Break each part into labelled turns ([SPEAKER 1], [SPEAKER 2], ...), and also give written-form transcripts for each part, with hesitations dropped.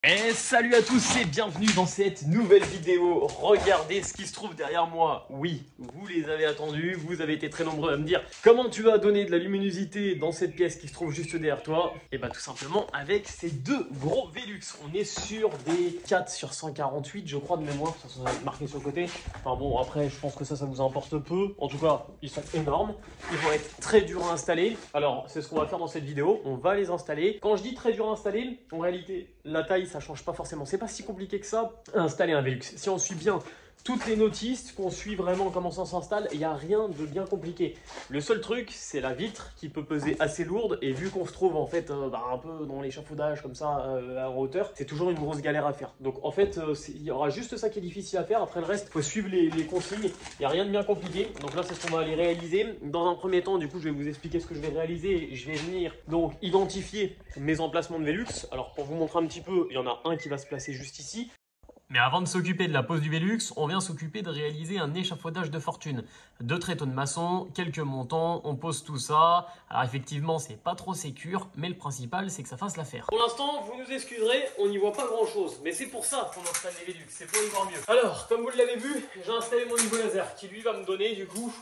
[SPEAKER 1] Et salut à tous et bienvenue dans cette nouvelle vidéo. Regardez ce qui se trouve derrière moi. Oui, vous les avez attendus, vous avez été très nombreux à me dire comment tu vas donner de la luminosité dans cette pièce qui se trouve juste derrière toi. Et bah tout simplement avec ces deux gros Velux. On est sur des 4 sur 148 je crois de mémoire, ça va être marqué sur le côté. Enfin bon, après je pense que ça vous importe peu. En tout cas, ils sont énormes, ils vont être très durs à installer. Alors c'est ce qu'on va faire dans cette vidéo, on va les installer. Quand je dis très dur à installer, en réalité la taille ça change pas forcément, c'est pas si compliqué que ça installer un Velux. Si on suit bien toutes les notices, qu'on suit vraiment comment ça s'installe, il n'y a rien de bien compliqué. Le seul truc, c'est la vitre qui peut peser assez lourde et vu qu'on se trouve en fait un peu dans l'échafaudage comme ça à hauteur, c'est toujours une grosse galère à faire. Donc en fait, il y aura juste ça qui est difficile à faire. Après le reste, il faut suivre les consignes. Il n'y a rien de bien compliqué. Donc là, c'est ce qu'on va aller réaliser. Dans un premier temps, du coup, je vais vous expliquer ce que je vais réaliser. Je vais venir donc identifier mes emplacements de Velux. Alors pour vous montrer un petit peu, il y en a un qui va se placer juste ici. Mais avant de s'occuper de la pose du Velux, on vient s'occuper de réaliser un échafaudage de fortune. 2 tréteaux de maçon, quelques montants, on pose tout ça. Alors effectivement, c'est pas trop sécure, mais le principal, c'est que ça fasse l'affaire. Pour l'instant, vous nous excuserez, on n'y voit pas grand chose. Mais c'est pour ça qu'on installe les Velux, c'est pour y voir mieux. Alors, comme vous l'avez vu, j'ai installé mon niveau laser qui lui va me donner du coup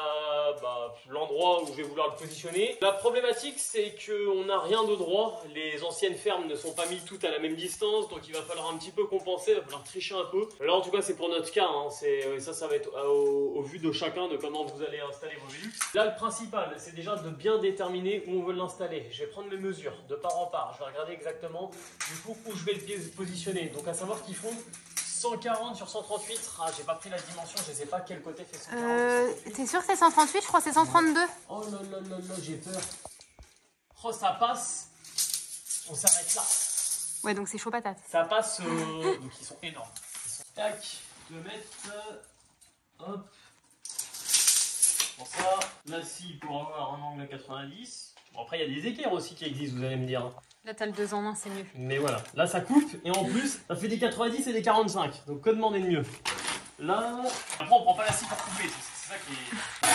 [SPEAKER 1] l'endroit où je vais vouloir le positionner. La problématique, c'est qu'on n'a rien de droit. Les anciennes fermes ne sont pas mises toutes à la même distance, donc il va falloir un petit peu compenser, il va falloir tricher un peu. Là en tout cas c'est pour notre cas, hein. Ça va être au vu de chacun de comment vous allez installer vos Velux. Là le principal c'est déjà de bien déterminer où on veut l'installer. Je vais prendre mes mesures de part en part, je vais regarder exactement du coup où je vais le positionner. Donc à savoir qu'ils font 140 sur 138, j'ai pas pris la dimension, je sais pas quel côté fait 140.
[SPEAKER 2] T'es sûr que c'est 138? Je crois que c'est 132.
[SPEAKER 1] Oh là là là là, j'ai peur. Oh ça passe, on s'arrête là.
[SPEAKER 2] Ouais, donc c'est chaud patate.
[SPEAKER 1] Ça passe, donc ils sont énormes. Tac, 2 mètres, hop. Pour ça, là ci pour avoir un angle 90. Bon après il y a des équerres aussi qui existent, vous allez me dire.
[SPEAKER 2] Là t'as le 2 en 1, c'est mieux.
[SPEAKER 1] Mais voilà, là ça coupe et en plus ça fait des 90 et des 45. Donc que demander de mieux? Là, après on prend pas la scie pour couper, c'est ça qui est...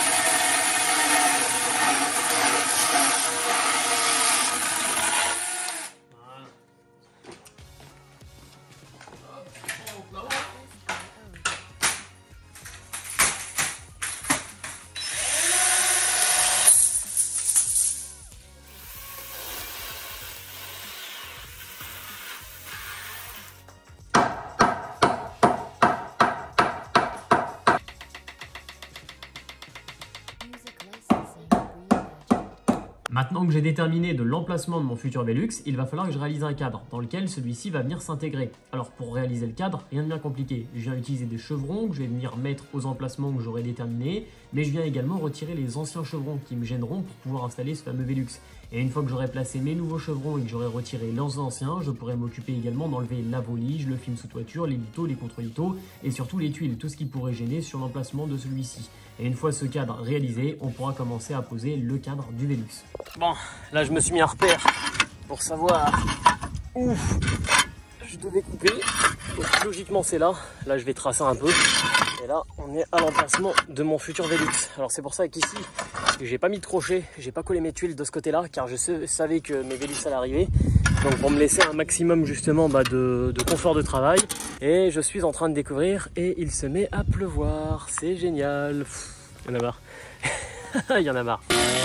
[SPEAKER 1] Maintenant que j'ai déterminé de l'emplacement de mon futur Velux, il va falloir que je réalise un cadre dans lequel celui-ci va venir s'intégrer. Alors pour réaliser le cadre, rien de bien compliqué. Je viens utiliser des chevrons que je vais venir mettre aux emplacements que j'aurai déterminés, mais je viens également retirer les anciens chevrons qui me gêneront pour pouvoir installer ce fameux Velux. Et une fois que j'aurai placé mes nouveaux chevrons et que j'aurai retiré les anciens, je pourrai m'occuper également d'enlever la volige, le film sous toiture, les litos, les contre-litos et surtout les tuiles, tout ce qui pourrait gêner sur l'emplacement de celui-ci. Et une fois ce cadre réalisé, on pourra commencer à poser le cadre du Velux. Bon, là je me suis mis un repère pour savoir où je devais couper. Donc logiquement c'est là. Là je vais tracer un peu. Et là on est à l'emplacement de mon futur Velux. Alors c'est pour ça qu'ici j'ai pas mis de crochet, j'ai pas collé mes tuiles de ce côté-là car je savais que mes Velux allaient arriver. Donc pour me laisser un maximum justement de confort de travail. Et je suis en train de découvrir et il se met à pleuvoir. C'est génial. Il y en a marre. Il y en a marre.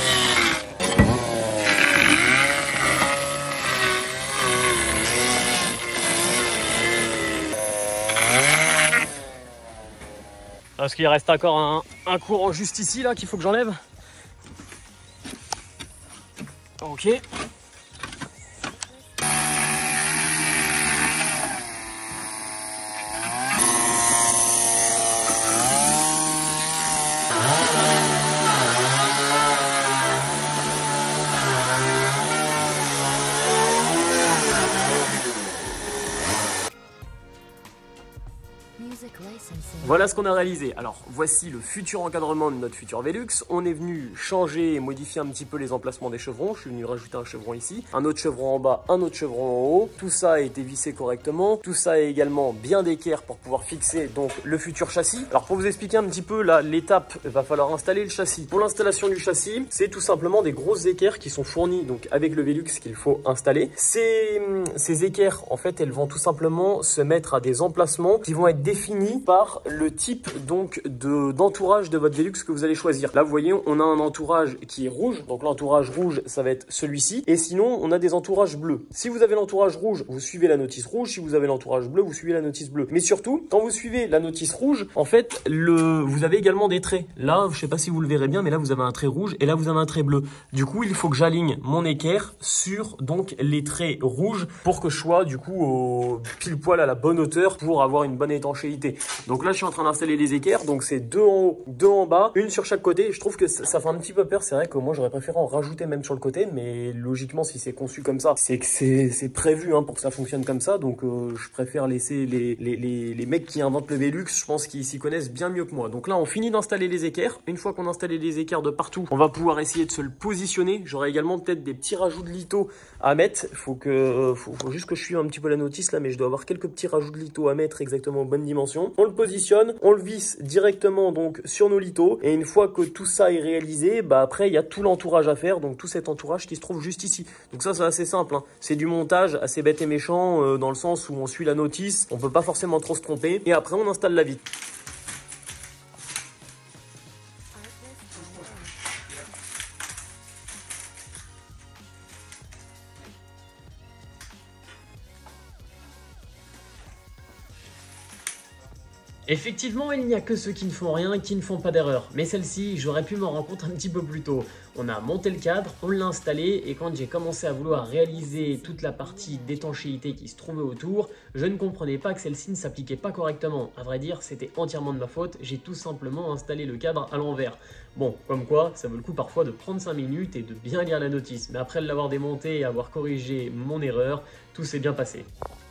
[SPEAKER 1] Parce qu'il reste encore un courant juste ici là qu'il faut que j'enlève. Ok. Voilà ce qu'on a réalisé. Alors voici le futur encadrement de notre futur Velux. On est venu changer et modifier un petit peu les emplacements des chevrons. Je suis venu rajouter un chevron ici, un autre chevron en bas, un autre chevron en haut. Tout ça a été vissé correctement. Tout ça est également bien d'équerre pour pouvoir fixer donc le futur châssis. Alors pour vous expliquer un petit peu là l'étape, il va falloir installer le châssis. Pour l'installation du châssis, c'est tout simplement des grosses équerres qui sont fournies donc avec le Velux qu'il faut installer. Ces équerres en fait elles vont tout simplement se mettre à des emplacements qui vont être définis par le type donc d'entourage de votre Velux que vous allez choisir. Là vous voyez on a un entourage qui est rouge, donc l'entourage rouge ça va être celui-ci, et sinon on a des entourages bleus. Si vous avez l'entourage rouge, vous suivez la notice rouge, si vous avez l'entourage bleu, vous suivez la notice bleue. Mais surtout quand vous suivez la notice rouge, en fait vous avez également des traits. Là je sais pas si vous le verrez bien, mais là vous avez un trait rouge et là vous avez un trait bleu. Du coup il faut que j'aligne mon équerre sur donc les traits rouges pour que je sois du coup au pile poil à la bonne hauteur pour avoir une bonne étanchéité. Donc là je suis en train d'installer les équerres, donc c'est 2 en haut, 2 en bas, une sur chaque côté. Je trouve que ça fait un petit peu peur, c'est vrai que moi j'aurais préféré en rajouter même sur le côté, mais logiquement si c'est conçu comme ça, c'est que c'est prévu hein, pour que ça fonctionne comme ça, donc je préfère laisser les mecs qui inventent le Velux, je pense qu'ils s'y connaissent bien mieux que moi. Donc là on finit d'installer les équerres. Une fois qu'on a installé les équerres de partout, on va pouvoir essayer de se le positionner. J'aurai également peut-être des petits rajouts de litho à mettre. Faut juste que je suive un petit peu la notice là, mais je dois avoir quelques petits rajouts de litho à mettre exactement aux bonnes dimensions. On le positionne, on le visse directement donc sur nos lithos, et une fois que tout ça est réalisé, bah après il y a tout l'entourage à faire, donc tout cet entourage qui se trouve juste ici. Donc ça c'est assez simple, hein. C'est du montage assez bête et méchant dans le sens où on suit la notice, on peut pas forcément trop se tromper, et après on installe la vitre. Effectivement, il n'y a que ceux qui ne font rien qui ne font pas d'erreur. Mais celle-ci, j'aurais pu m'en rendre compte un petit peu plus tôt. On a monté le cadre, on l'a installé, et quand j'ai commencé à vouloir réaliser toute la partie d'étanchéité qui se trouvait autour, je ne comprenais pas que celle-ci ne s'appliquait pas correctement. À vrai dire, c'était entièrement de ma faute, j'ai tout simplement installé le cadre à l'envers. Bon, comme quoi, ça vaut le coup parfois de prendre 5 minutes et de bien lire la notice. Mais après l'avoir démonté et avoir corrigé mon erreur, tout s'est bien passé.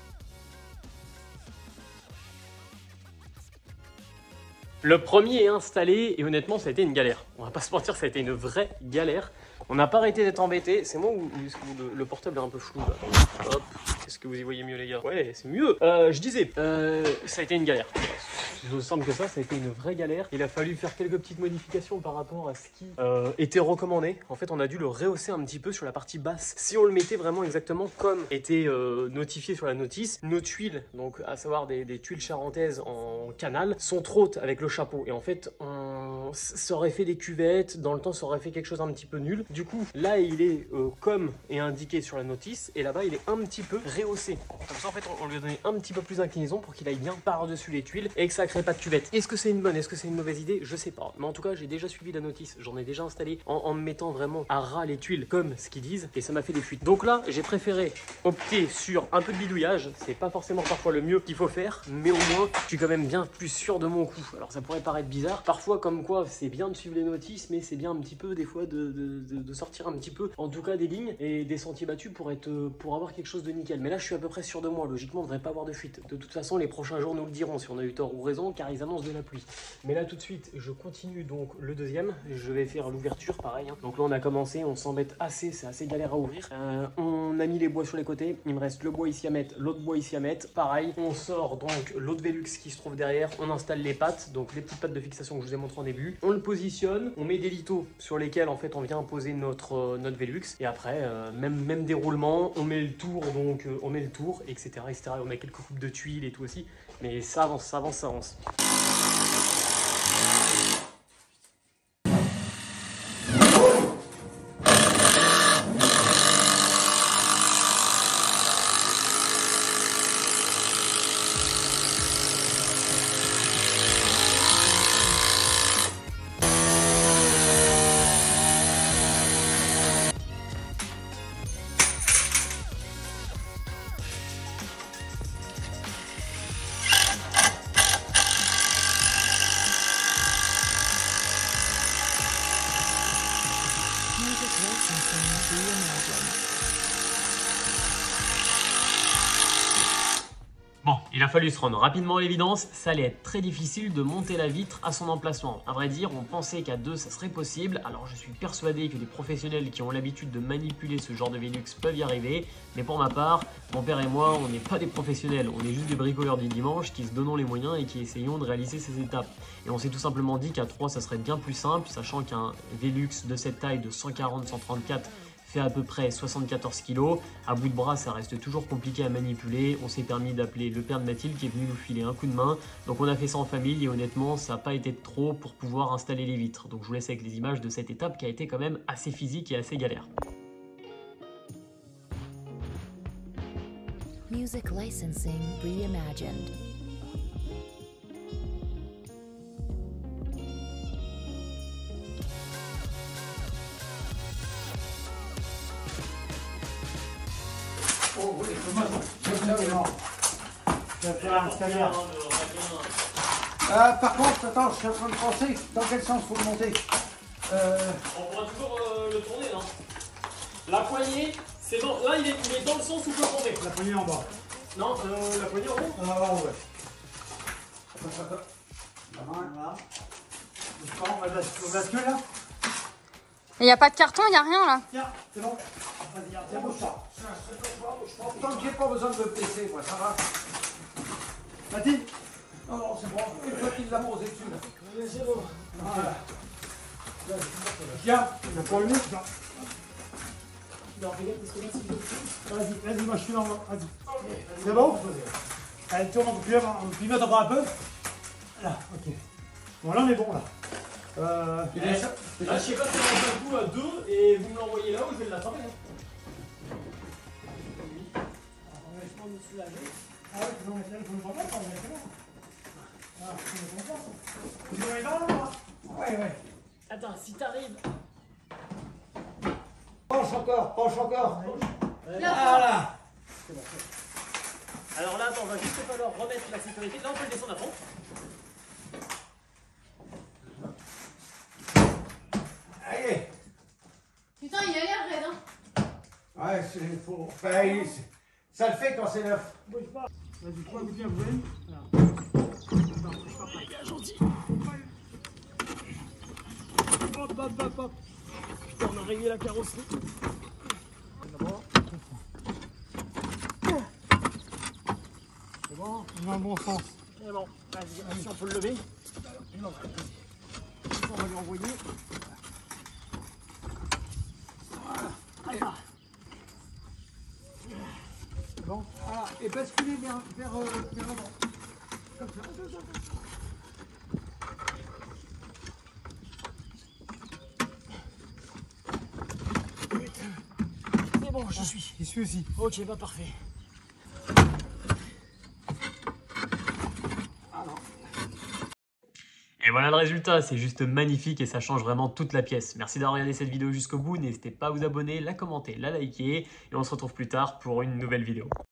[SPEAKER 1] Le premier est installé et honnêtement ça a été une galère. On va pas se mentir, ça a été une vraie galère. On n'a pas arrêté d'être embêté. C'est moi ou le portable est un peu flou là. Hop, est-ce que vous y voyez mieux les gars? Ouais, c'est mieux. Je disais, ça a été une galère. C'est aussi simple que ça a été une vraie galère. Il a fallu faire quelques petites modifications par rapport à ce qui était recommandé. En fait, on a dû le rehausser un petit peu sur la partie basse. Si on le mettait vraiment exactement comme était notifié sur la notice, nos tuiles, donc à savoir des tuiles charentaises en canal, sont trop hautes avec le chapeau. Et en fait, ça aurait fait des cuvettes. Dans le temps, ça aurait fait quelque chose un petit peu nul. Du coup, là, il est comme est indiqué sur la notice. Et là-bas, il est un petit peu rehaussé. Comme ça, en fait, on lui a donné un petit peu plus d'inclinaison pour qu'il aille bien par-dessus les tuiles et que ça crée pas de cuvette. Est-ce que c'est une bonne, est-ce que c'est une mauvaise idée? Je sais pas. Mais en tout cas, j'ai déjà suivi la notice. J'en ai déjà installé en me mettant vraiment à ras les tuiles comme ce qu'ils disent. Et ça m'a fait des fuites. Donc là, j'ai préféré opter sur un peu de bidouillage. C'est pas forcément parfois le mieux qu'il faut faire. Mais au moins, je suis quand même bien plus sûr de mon coup. Alors ça pourrait paraître bizarre. Parfois, comme quoi, c'est bien de suivre les notices. Mais c'est bien un petit peu, des fois, de sortir un petit peu, en tout cas, des lignes et des sentiers battus pour avoir quelque chose de nickel. Mais là, je suis à peu près sûr de moi. Logiquement, on ne devrait pas avoir de fuite. De toute façon, les prochains jours nous le diront si on a eu tort ou raison, car ils annoncent de la pluie. Mais là, tout de suite, je continue donc le deuxième. Je vais faire l'ouverture, pareil. Hein. Donc là, on a commencé, on s'embête assez, c'est assez galère à ouvrir. On a mis les bois sur les côtés. Il me reste le bois ici à mettre, l'autre bois ici à mettre. Pareil, on sort donc l'autre Velux qui se trouve derrière. On installe les pattes, donc les petites pattes de fixation que je vous ai montré en début. On le positionne, on met des lithos sur lesquels en fait on vient poser notre Velux. Et après, même déroulement, on met le tour, donc on met le tour, etc., etc. On met quelques coupes de tuiles et tout aussi. Mais ça avance, ça avance, ça avance. Bon, il a fallu se rendre rapidement à l'évidence, ça allait être très difficile de monter la vitre à son emplacement. À vrai dire, on pensait qu'à deux ça serait possible, alors je suis persuadé que des professionnels qui ont l'habitude de manipuler ce genre de Velux peuvent y arriver, mais pour ma part, mon père et moi, on n'est pas des professionnels, on est juste des bricoleurs du dimanche qui se donnons les moyens et qui essayons de réaliser ces étapes. Et on s'est tout simplement dit qu'à 3 ça serait bien plus simple, sachant qu'un Velux de cette taille de 140-134 fait à peu près 74 kg. À bout de bras, ça reste toujours compliqué à manipuler. On s'est permis d'appeler le père de Mathilde qui est venu nous filer un coup de main. Donc on a fait ça en famille et honnêtement, ça n'a pas été trop pour pouvoir installer les vitres. Donc je vous laisse avec les images de cette étape qui a été quand même assez physique et assez galère.
[SPEAKER 3] Music licensing reimagined.
[SPEAKER 4] Oh oui, je vais faire un scanner. Par contre, attends, je suis en train de penser dans quel sens faut le monter.
[SPEAKER 1] On pourra toujours le tourner, non? La poignée, c'est bon. Là, il est dans le sens où il peut tomber.
[SPEAKER 4] La poignée en bas.
[SPEAKER 1] Non, la poignée en haut.
[SPEAKER 4] Ah ouais. Voilà. On bascule là.
[SPEAKER 2] Il n'y a pas de carton, il n'y a rien là.
[SPEAKER 4] Tiens, c'est bon. Vas-y, tiens, bouge ça. Tant que j'ai pas besoin de me blesser, moi, ça va. Mathilde? Non, non, c'est bon. Une fois qu'il l'a posé dessus là. C'est bon. Voilà. Tiens, il n'a pas le muscle. Non, regarde, parce que là, c'est... Vas-y, moi je suis dans le... Vas-y. C'est bon? Allez, tourne, on pivote encore un peu. Là, ok. Bon, là, on est bon, là.
[SPEAKER 1] Là, je sais pas si on lance un coup à 2 et vous me l'envoyez là ou je vais l'attraper.
[SPEAKER 4] On va nous soulager. Ah ouais, tu vas mettre là, il faut le prendre là, on va mettre là. Ah, on va mettre là. Tu vas aller là? Ouais, ouais.
[SPEAKER 1] Attends, si t'arrives.
[SPEAKER 4] Penche encore, penche encore.
[SPEAKER 1] Voilà. Alors là, attends, on va juste falloir remettre la sécurité. Là, on peut le descendre à fond.
[SPEAKER 4] Allez.
[SPEAKER 2] Putain, il a l'air raide, hein.
[SPEAKER 4] Ouais, c'est faux. Enfin, ça le fait quand c'est neuf. Bouge pas. Vas-y, toi, bien, vous voyez.
[SPEAKER 1] Gentil. Hop, hop, hop, hop. Putain, on a réglé la carrosserie.
[SPEAKER 4] C'est bon, on va dans le bon sens.
[SPEAKER 1] C'est bon, vas-y, si on peut le lever.
[SPEAKER 4] On va lui envoyer.
[SPEAKER 1] Voilà.
[SPEAKER 4] C'est bon. Voilà. Et basculer vers l'avant. Comme ça.
[SPEAKER 1] C'est bon, je suis.
[SPEAKER 4] Il suit aussi.
[SPEAKER 1] Ok, bah parfait. Et voilà le résultat, c'est juste magnifique et ça change vraiment toute la pièce. Merci d'avoir regardé cette vidéo jusqu'au bout, n'hésitez pas à vous abonner, la commenter, la liker et on se retrouve plus tard pour une nouvelle vidéo.